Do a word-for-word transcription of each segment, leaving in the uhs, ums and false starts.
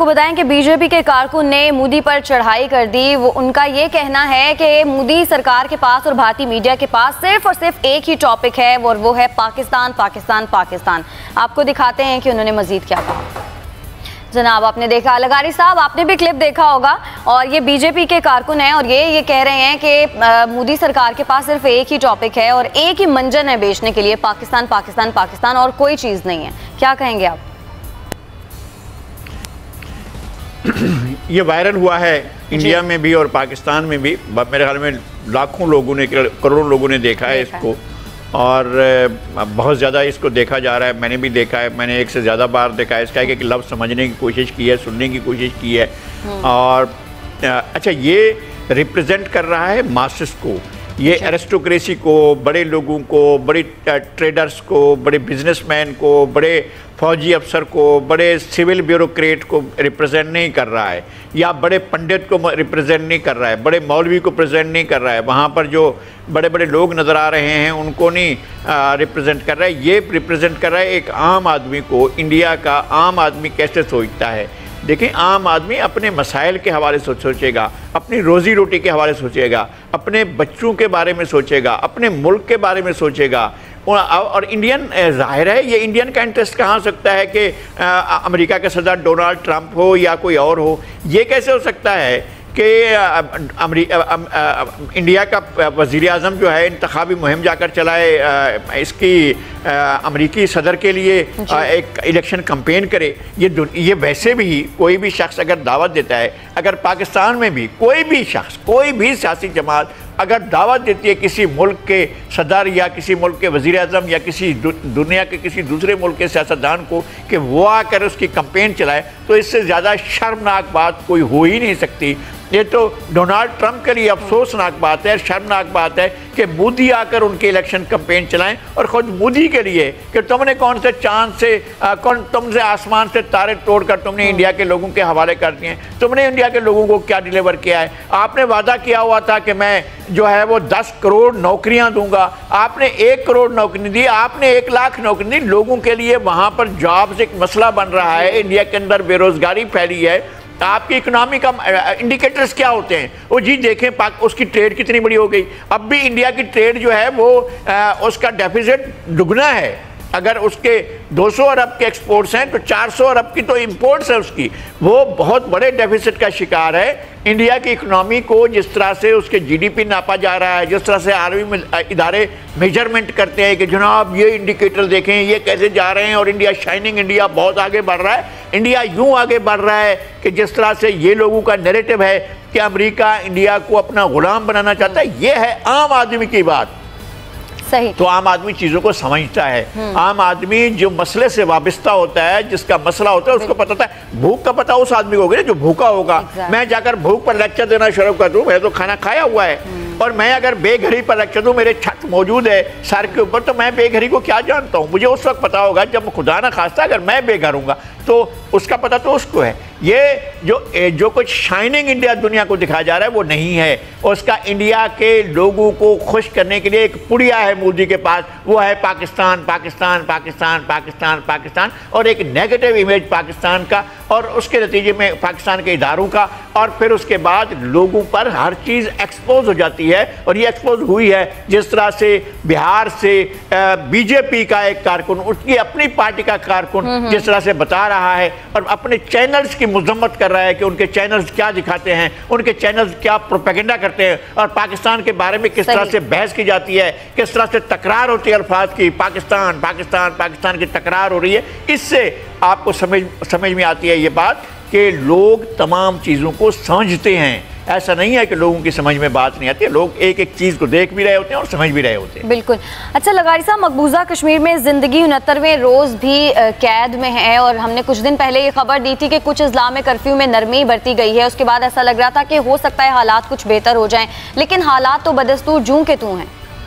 کو بتائیں کہ بی جے پی کے کارکن نے مودی پر چڑھائی کر دی. وہ ان کا یہ کہنا ہے کہ مودی سرکار کے پاس اور بھارتی میڈیا کے پاس صرف اور صرف ایک ہی ٹاپک ہے اور وہ ہے پاکستان پاکستان پاکستان. آپ کو دکھاتے ہیں کہ انہوں نے مزید کیا کہا. جناب آپ نے دیکھا, لغاری صاحب آپ نے بھی کلپ دیکھا ہوگا, اور یہ بی جے پی کے کارکن ہیں اور یہ یہ کہہ رہے ہیں کہ مودی سرکار کے پاس صرف ایک ہی ٹاپک ہے اور ایک ہی منجن ہے بیچنے کے لیے, پاکستان پاکستان پاکستان, اور کوئی چیز نہیں ہے. کیا کہیں گے آپ؟ یہ وائرل ہوا ہے انڈیا میں بھی اور پاکستان میں بھی. میرے خیال میں لاکھوں لوگوں نے, کروڑوں لوگوں نے دیکھا ہے اس کو, اور بہت زیادہ اس کو دیکھا جا رہا ہے. میں نے بھی دیکھا ہے, میں نے ایک سے زیادہ بار دیکھا ہے. اس کا ایک ایک لفظ سمجھنے کی کوشش کی ہے, سننے کی کوشش کی ہے. اور اچھا, یہ ریپریزنٹ کر رہا ہے ماسس کو, یہ ایرسٹوکریسی کو, بڑے لوگوں کو, بڑے ٹریڈرز کو, بڑے بزنس مین کو, بڑے فوجی افسر کو, بڑے سول بیوروکریٹ کو ریپریزنٹ نہیں کر رہا ہے, یا بڑے پنڈت کو ریپریزنٹ نہیں کر رہا ہے, بڑے مولوی کو پریزنٹ نہیں کر رہا ہے. وہاں پر جو بڑے بڑے لوگ نظر آ رہے ہیں ان کو نہیں ریپریزنٹ کر رہا ہے. یہ ریپریزنٹ کر رہا ہے ایک عام آدمی کو. انڈیا کا عام آدمی کیسے سوچتا ہے؟ دیکھیں, عام آدمی اپنے مسائل کے حوالے سے سوچے گا, اپنی روزی روٹی کے حوالے سے سوچے گا, اپنے بچوں کے بارے میں سوچے گا, اپنے ملک کے بارے میں سوچے گا. اور انڈین, ظاہر ہے یہ انڈین کا انٹرسٹ کہاں ہو سکتا ہے کہ امریکہ کا صدر ڈونالڈ ٹرمپ ہو یا کوئی اور ہو. یہ کیسے ہو سکتا ہے کہ انڈیا کا وزیر اعظم جو ہے انتخابی مہم جا کر چلائے, اس کی امریکی صدر کے لیے ایک الیکشن کمپین کرے. یہ یہ ویسے بھی کوئی بھی شخص اگر دعوت دیتا ہے, اگر پاکستان میں بھی کوئی بھی شخص, کوئی بھی سیاسی جماعت اگر دعوت دیتی ہے کسی ملک کے صدر یا کسی ملک کے وزیر اعظم یا کسی دنیا کے کسی دوسرے ملک کے سیاستدان کو کہ وہ آ کر اس کی کمپین چلائے, تو اس سے زیادہ شرمناک بات کوئی ہو ہی نہیں سکتی. یہ تو ڈونالڈ ٹرمپ کے لیے افسوسناک بات ہے, شرمناک بات ہے کہ مودی آ کر ان کے الیکشن کمپین چلائیں, اور خود مودی کے لیے کہ تم نے کون سے چاند سے, کون تم سے آسمان سے تارے توڑ کر تم نے انڈیا کے لوگوں کے حوالے کر دیے. تم نے انڈیا کے لوگوں کو کیا ڈیلیور کیا ہے؟ آپ نے وعدہ کیا ہوا تھا کہ میں جو ہے وہ دس کروڑ نوکریاں دوں گا, آپ نے ایک کروڑ نوکری دی, آپ نے ایک لاکھ نوکری دی. لوگوں کے لیے وہاں پر جابز ایک مسئلہ بن رہا ہے, انڈیا کے اندر بے روزگاری پھیلی ہے. آپ کی اکنامی کا انڈیکیٹرز کیا ہوتے ہیں؟ وہ جی دیکھیں پاک اس کی ٹریڈ کتنی بڑی ہو گئی. اب بھی انڈیا کی ٹریڈ جو ہے وہ اس کا ڈیفیسٹ دگنا ہے. اگر اس کے دو سو ارب کے ایکسپورٹس ہیں تو چار سو ارب کی تو امپورٹس ہے اس کی. وہ بہت بڑے ڈیفیسٹ کا شکار ہے. انڈیا کی اکنامی کو جس طرح سے اس کے جی ڈی پی ناپا جا رہا ہے, جس طرح سے عالمی ادارے میجرمنٹ کرتے ہیں کہ جناب یہ انڈیکیٹر دیکھیں یہ کیسے جا رہے ہیں, اور انڈیا شائننگ, انڈیا بہت آگے بڑھ رہا ہے. انڈیا یوں آگے بڑھ رہا ہے کہ جس طرح سے یہ لوگوں کا نیریٹو ہے کہ امریکہ انڈیا کو اپنا غلام بنانا چاہتا ہے. یہ ہے عام آدمی کی بات. تو عام آدمی چیزوں کو سمجھتا ہے. عام آدمی جو مسئلے سے وابستہ ہوتا ہے, جس کا مسئلہ ہوتا ہے, اس کو پتہ ہوتا ہے. بھوک کا پتہ اس آدمی کو ہوگا جو بھوکا ہوگا. میں جا کر بھوک پر لیکچر دینا شروع کر دوں, میں تو کھانا کھایا ہوا ہے, اور میں اگر بے گھری پر لیکچر دوں, میرے چھت موجود ہے سر کے اوپر, تو میں بے گھری کو کیا جانتا ہوں؟ مجھے اس وقت پتہ ہوگا جب خدا نہ خواستہ اگر میں بے گھر ہوں گا, تو اس کا پتہ تو اس کو ہے. یہ جو جو کچھ شائننگ انڈیا دنیا کو دکھایا جا رہا ہے وہ نہیں ہے. اس کا انڈیا کے لوگوں کو خوش کرنے کے لیے ایک پڑیا ہے مودی کے پاس, وہ ہے پاکستان پاکستان پاکستان پاکستان پاکستان, اور ایک نیگیٹو امیج پاکستان کا, اور اس کے نتیجے میں پاکستان کے اداروں کا, اور پھر اس کے بعد لوگوں پر ہر چیز ایکسپوز ہو جاتی ہے. اور یہ ایکسپوز ہوئی ہے جس طرح سے بہار سے بی جے پی کا ایک کارکن, اس کی اپنی پارٹی کا کارکن جس طرح سے بتا رہا ہے اور اپنے چینلز کی مذمت کر رہا ہے کہ ان کے چینلز کیا دکھاتے ہیں, ان کے چینلز کیا پروپیگنڈا کرتے ہیں, اور پاکستان کے بارے میں کس طرح سے بحث کی جاتی ہے, کس طرح سے تکرار ہوتی ہے الفاظ کی, پاکستان پاکستان پاکستان کی تکرار ہو رہی ہے. اس سے آپ کو سمجھ سمجھ میں آتی ہے یہ بات کہ لوگ تمام چیزوں کو سمجھتے ہیں. ایسا نہیں ہے کہ لوگوں کی سمجھ میں بات نہیں آتی ہے, لوگ ایک ایک چیز کو دیکھ بھی رہے ہوتے ہیں اور سمجھ بھی رہے ہوتے ہیں. بالکل. اچھا لغاری صاحب, مقبوضہ کشمیر میں زندگی انہترویں روز بھی قید میں ہے, اور ہم نے کچھ دن پہلے یہ خبر دی تھی کہ کچھ اضلاع میں کرفیو میں نرمی برتی گئی ہے. اس کے بعد ایسا لگ رہا تھا کہ ہو سکتا ہے حالات کچھ بہتر ہو جائیں, لیکن حالات تو بدستور جوں کے توں ہیں.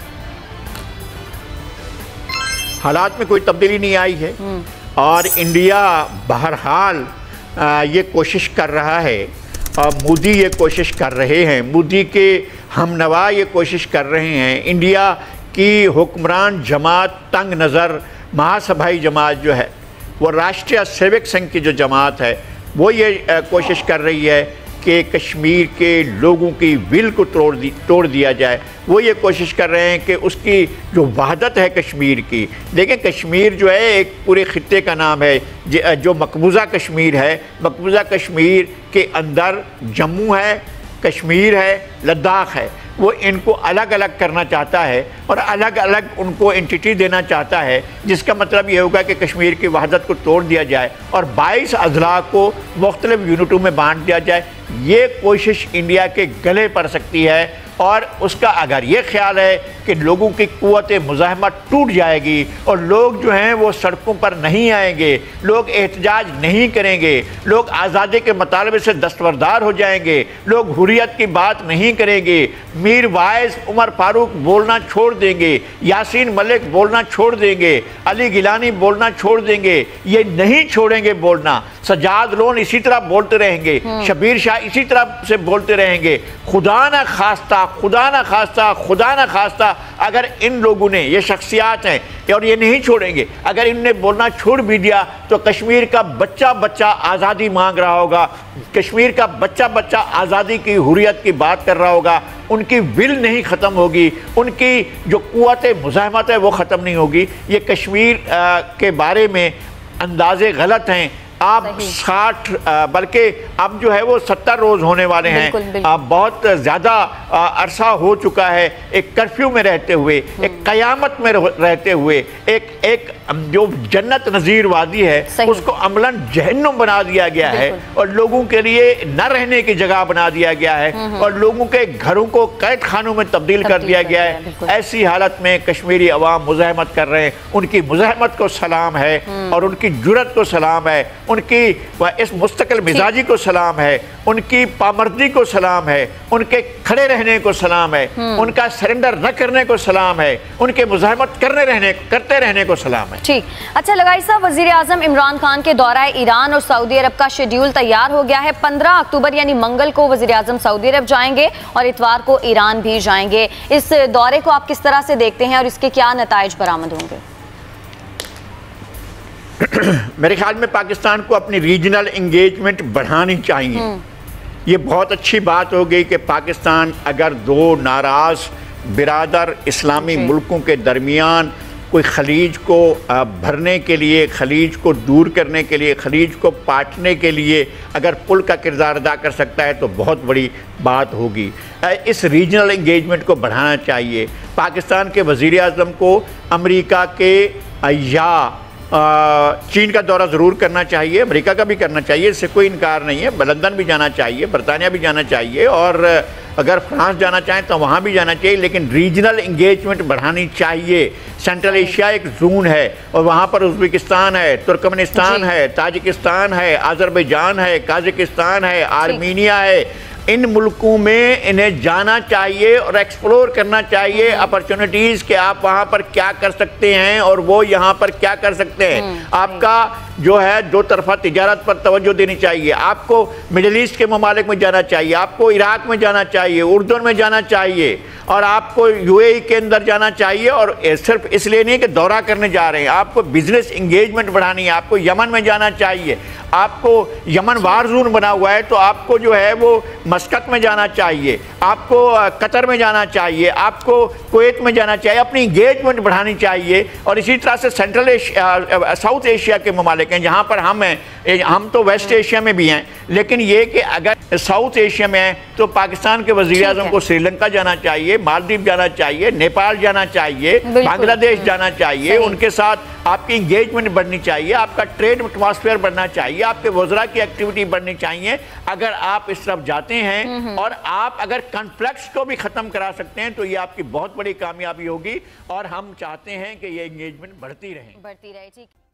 حالات میں کوئی تبدیلی نہیں آئی ہے, اور انڈیا بہرحال یہ کوشش کر رہا ہے, اور مودی یہ کوشش کر رہے ہیں, مودی کے ہم نوا یہ کوشش کر رہے ہیں. انڈیا کی حکمران جماعت تنگ نظر مہا سبھائی جماعت جو ہے, وہ راشٹریہ سیوک سنگھ کی جو جماعت ہے, وہ یہ کوشش کر رہی ہے کہ کشمیر کے لوگوں کی ول کو توڑ دی توڑ دیا جائے. وہ یہ کوشش کر رہے ہیں کہ اس کی جو وحدت ہے کشمیر کی، دیکھیں کشمیر جو ہے ایک پورے خطے کا نام ہے. جو مقبوضہ کشمیر ہے، مقبوضہ کشمیر کے اندر جموں ہے، کشمیر ہے، لداخ ہے. وہ ان کو الگ الگ کرنا چاہتا ہے اور الگ الگ ان کو انٹیٹی دینا چاہتا ہے، جس کا مطلب یہ ہوگا کہ کشمیر کی وحدت کو توڑ دیا جائے اور بائیس اضلاع کو مختلف یونٹوں میں بانٹ دیا جائے. یہ کوشش انڈیا کے گلے پڑ سکتی ہے، اور اس کا اگر یہ خیال ہے کہ لوگوں کی قوت مزاحمت ٹوٹ جائے گی اور لوگ جو ہیں وہ سڑکوں پر نہیں آئیں گے، لوگ احتجاج نہیں کریں گے، لوگ آزادی کے مطالبے سے دستبردار ہو جائیں گے، لوگ حریت کی بات نہیں کریں گے، میر وائز عمر فاروق بولنا چھوڑ دیں گے، یاسین ملک بولنا چھوڑ دیں گے، علی گیلانی بولنا چھوڑ دیں گے، یہ نہیں چھوڑیں گے بولنا. سجاد لون اسی طرح بولتے رہیں گے، شبیر شاہ اسی طرح سے بولتے رہیں گے. خدا نہ خواستہ خدا نہ خواستہ خدا نہ خواستہ اگر ان لوگوں نے، یہ شخصیات ہیں اور یہ نہیں چھوڑیں گے، اگر ان نے بولنا چھوڑ بھی دیا تو کشمیر کا بچہ بچہ آزادی مانگ رہا ہوگا، کشمیر کا بچہ بچہ آزادی کی حریت کی بات کر رہا ہوگا. ان کی ول نہیں ختم ہوگی، ان کی جو قوت مزاحمت ہے وہ ختم نہیں ہوگی. یہ کشمیر کے بارے میں اندازے غلط ہیں. آپ ساٹھ بلکہ اب جو ہے وہ ستر روز ہونے والے ہیں. بہت زیادہ عرصہ ہو چکا ہے ایک کرفیو میں رہتے ہوئے، ایک قیامت میں رہتے ہوئے، ایک ایک جو جنت نظیر وادی ہے اس کو عملاً جہنم بنا دیا گیا ہے اور لوگوں کے لیے نہ رہنے کی جگہ بنا دیا گیا ہے اور لوگوں کے گھروں کو قید خانوں میں تبدیل کر دیا گیا ہے. ایسی حالت میں کشمیری عوام مزاحمت کر رہے ہیں. ان کی مزاحمت کو سلام ہے اور ان کی جرأت کو سلام ہے، ان کی اس مستقل مزاجی کو سلام ہے، ان کی پامردی کو سلام ہے، ان کے کھڑے رہنے کو سلام ہے، ان کا سرنڈر نہ کرنے کو سلام ہے، ان کے مزاحمت کرنے رہنے کرتے رہنے کو سلام ہے. ٹھیک. اچھا لگائی صاحب، وزیر اعظم عمران خان کے دورہ ایران اور سعودی عرب کا شیڈیول تیار ہو گیا ہے. پندرہ اکتوبر یعنی منگل کو وزیر اعظم سعودی عرب جائیں گے اور اتوار کو ایران بھی جائیں گے. اس دورے کو آپ کس طرح سے دیکھتے ہیں اور اس کے کیا نتائج برآمد ہوں گے؟ میرے خیال میں پاکستان کو اپنی ریجنل انگیجمنٹ بڑھانی چاہیے. یہ بہت اچھی بات ہوگی کہ پاکستان اگر دو ناراض برادر اسلامی ملکوں کے درمیان کوئی خلیج کو بھرنے کے لیے، خلیج کو دور کرنے کے لیے، خلیج کو پاٹنے کے لیے اگر پل کا کردار ادا کر سکتا ہے تو بہت بڑی بات ہوگی. اس ریجنل انگیجمنٹ کو بڑھانا چاہیے. پاکستان کے وزیر اعظم کو امریکہ کے یا چین کا دورہ ضرور کرنا چاہیے، امریکہ کا بھی کرنا چاہیے، اس سے کوئی انکار نہیں ہے. لندن بھی جانا چاہیے، برطانیہ بھی جانا چاہیے، اور اگر فرانس جانا چاہیں تو وہاں بھی جانا چاہیے. لیکن ریجنل انگیجمنٹ بڑھانی چاہیے. سینٹرل ایشیا ایک زون ہے اور وہاں پر ازبکستان ہے، ترکمنستان ہے، تاجکستان ہے، آذربائیجان ہے، قازقستان ہے، آرمینیا ہے. ان ملکوں میں انہیں جانا چاہیے اور ایکسپلور کرنا چاہیے اپرچونٹیز کہ آپ وہاں پر کیا کر سکتے ہیں اور وہ یہاں پر کیا کر سکتے ہیں. آپ کا جو ہے دو طرفہ تجارت پر توجہ دینی چاہیے. آپ کو مڈل ایسٹ کے ممالک میں جانا چاہیے، آپ کو عراق میں جانا چاہیے، اردن میں جانا چاہیے، اور آپ کو یو اے ای کے اندر جانا چاہیے. اور صرف اس لیے نہیں کہ دورہ کرنے جا رہے ہیں، آپ کو بزنس انگیجمنٹ بڑھانی ہے. آپ کو یمن میں جانا چاہیے. آپ کو یمن وار زون بنا ہوا ہے تو آپ کو جو ہے وہ مسقط میں جانا چاہیے، آپ کو قطر میں جانا چاہیے، آپ کو کویت میں جانا چاہیے. اپنی انگیجمنٹ بڑھانی چاہیے. اور اسی طرح سے سینٹرل ایشیا، ساؤتھ ایشیا کے ممالک ہیں جہاں پر ہم ہیں، ہم تو ویسٹ ایشیا میں بھی ہیں، لیکن یہ کہ اگر ساؤتھ ایشیا میں ہیں تو پاکستان کے وزیر اعظم کو سری لنکا جانا چاہیے، مالدیپ جانا چاہیے، نیپال جانا چاہیے، بنگلہ دیش جانا چاہیے. ان کے ساتھ آپ کی انگیجمنٹ بڑھنی چاہیے، آپ کا ٹریڈ ایٹماسفیئر بڑھنا چاہیے، آپ کے وزراء کی ایکٹیویٹی بڑھنی چاہیے. اگر آپ اس طرف جاتے ہیں اور آپ اگر کنفلکٹس کو بھی ختم کرا سکتے ہیں تو یہ آپ کی بہت بڑی کامیابی ہوگی. اور ہم چاہتے ہیں کہ یہ انگیجمنٹ بڑھتی رہے. بڑھتی رہے. ٹھیک.